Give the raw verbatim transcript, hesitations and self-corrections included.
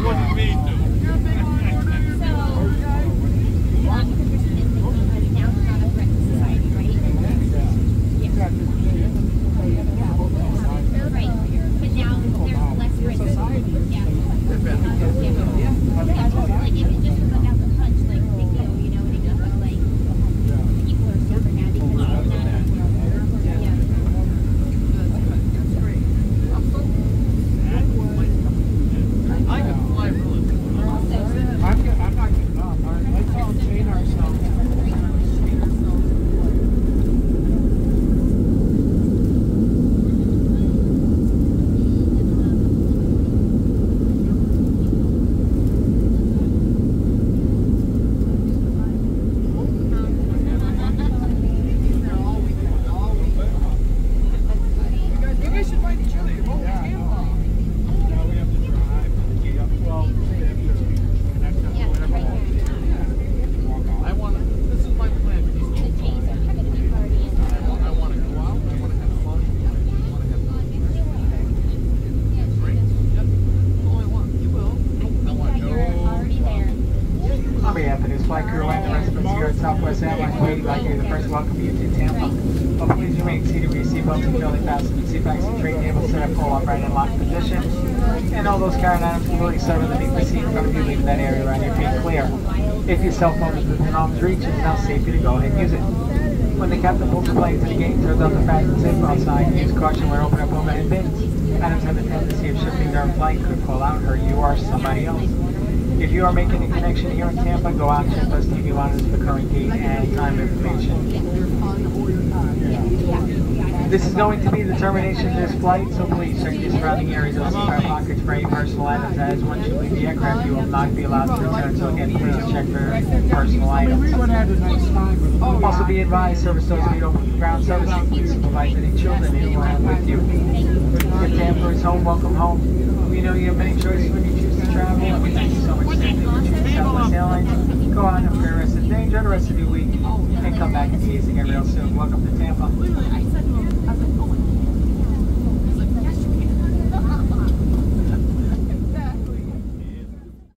wasn't me too. Flight crew and the residents here at Southwest Airlines waiting like you. The first welcome you to Tampa. But please remain seated with your seatbelts securely fastened. Seatbacks and tray tables set up full upright in locked position. And all those carrying items completely set underneath the seat in front of you, leaving that area around your feet clear. If your cell phone is within arm's reach, it's now safe for you to go ahead and use it. When the captain pulls the plane to the gate, turns off the fasten seatbelt sign, use caution when opening up overhead bins. Items have a tendency of shifting during flight, could fall out, hurt you or somebody else. If you are making a connection here in Tampa, go out and check those T V monitors for current gate and time information. This is going to be the termination of this flight, so please check your surrounding areas of the pockets for any personal items, as once you leave the aircraft, you will not be allowed to return. So again, please check for personal items. Also be advised, service doors need open ground servicing. Please supervise any children that you have with you. If Tampa is home, welcome home. We know you have many choices when you choose to travel, and we thank you so much for choosing Southwest Airlines. Go out and have a great rest of the day, enjoy the rest of your week, and come back and see us again real soon. Welcome to Tampa.